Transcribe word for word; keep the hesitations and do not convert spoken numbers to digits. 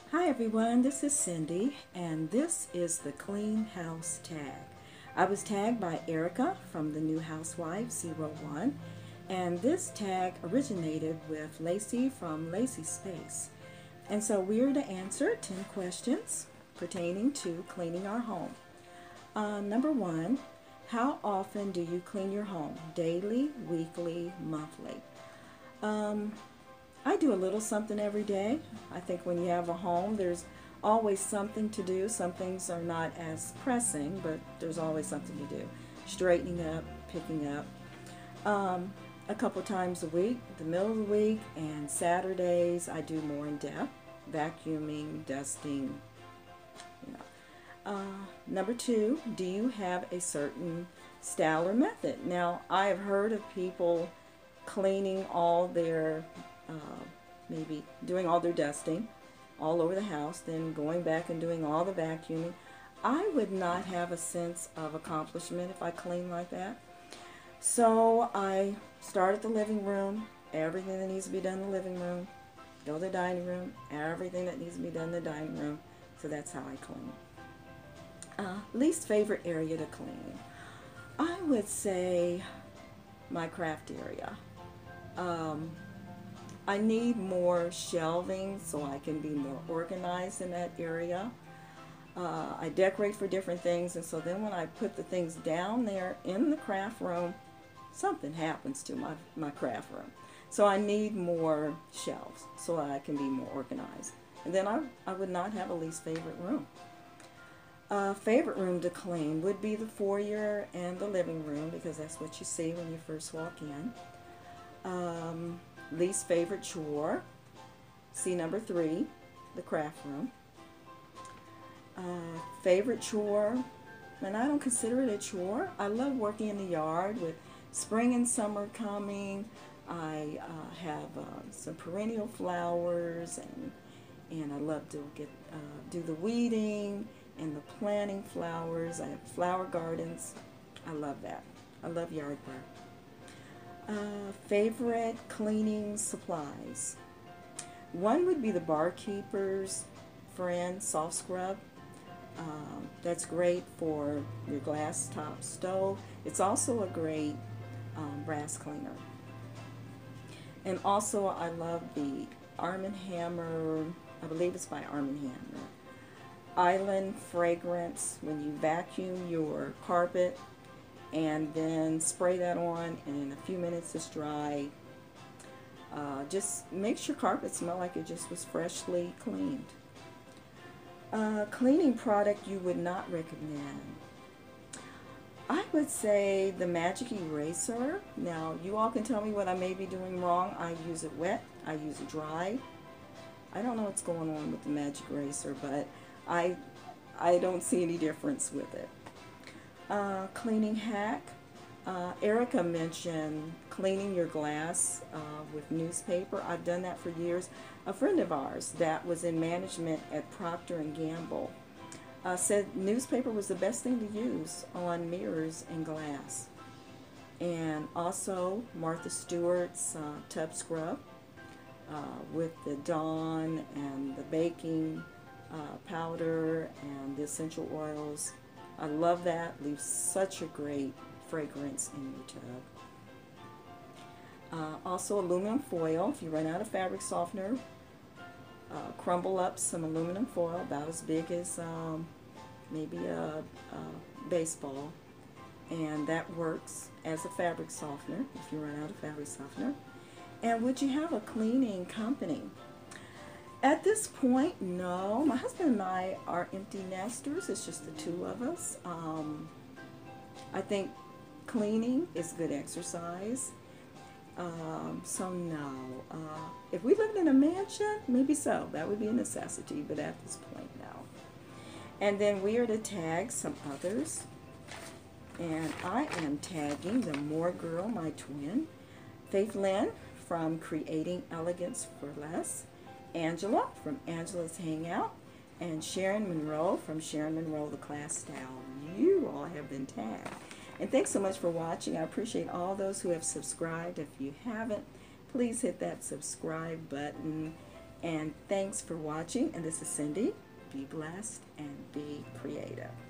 Hi everyone, this is Cindy, and this is the Clean House Tag. I was tagged by Erica from the New Housewife zero one, and this tag originated with Lacey from Lacey Space. And so we're to answer ten questions pertaining to cleaning our home. Uh, number one, how often do you clean your home? Daily, weekly, monthly? Um, I do a little something every day. I think when you have a home, there's always something to do. Some things are not as pressing, but there's always something to do. Straightening up, picking up. Um, a couple times a week, the middle of the week, and Saturdays, I do more in depth. Vacuuming, dusting, you know. Uh, number two, do you have a certain style or method? Now, I have heard of people cleaning all their uh, maybe doing all their dusting all over the house, then going back and doing all the vacuuming. I would not have a sense of accomplishment if I clean like that. So I start at the living room, everything that needs to be done in the living room, go to the dining room, everything that needs to be done in the dining room. So that's how I clean. Uh, least favorite area to clean. I would say my craft area. Um, I need more shelving so I can be more organized in that area. Uh, I decorate for different things, and so then when I put the things down there in the craft room, something happens to my, my craft room. So I need more shelves so I can be more organized. And then I, I would not have a least favorite room. Uh, favorite room to clean would be the foyer and the living room, because that's what you see when you first walk in. Um, least favorite chore, see number three, the craft room. Uh, favorite chore, and I don't consider it a chore. I love working in the yard with spring and summer coming. I uh, have uh, some perennial flowers, and and I love to get uh, do the weeding and the planting flowers. I have flower gardens. I love that. I love yard work. Uh, favorite cleaning supplies. One would be the Barkeeper's Friend Soft Scrub. Um, that's great for your glass top stove. It's also a great um, brass cleaner. And also I love the Arm and Hammer, I believe it's by Arm and Hammer, Island Fragrance. When you vacuum your carpet and then spray that on, and in a few minutes it's dry. Uh, just makes your carpet smell like it just was freshly cleaned. Uh, cleaning product you would not recommend. I would say the Magic Eraser. Now, you all can tell me what I may be doing wrong. I use it wet. I use it dry. I don't know what's going on with the Magic Eraser, but I, I don't see any difference with it. Uh, cleaning hack. Uh, Erica mentioned cleaning your glass uh, with newspaper. I've done that for years. A friend of ours that was in management at Procter and Gamble uh, said newspaper was the best thing to use on mirrors and glass. And also Martha Stewart's uh, tub scrub uh, with the Dawn and the baking uh, powder and the essential oils. I love that. Leaves such a great fragrance in your tub. Uh, also aluminum foil. If you run out of fabric softener, uh, crumble up some aluminum foil about as big as um, maybe a, a baseball, and that works as a fabric softener if you run out of fabric softener. And would you have a cleaning company? At this point, no. My husband and I are empty nesters. It's just the two of us. Um, I think cleaning is good exercise. Um, so no. Uh, if we lived in a mansion, maybe so. That would be a necessity, but at this point, no. And then we are to tag some others. And I am tagging the Moore girl, my twin, Faith Lynn from Creating Elegance for Less, Angela from Angela's Hangout, and Sharon Monroe from Sharon Monroe The Class Style. You all have been tagged. And thanks so much for watching. I appreciate all those who have subscribed. If you haven't, please hit that subscribe button And thanks for watching. And this is Cindy. Be blessed and be creative.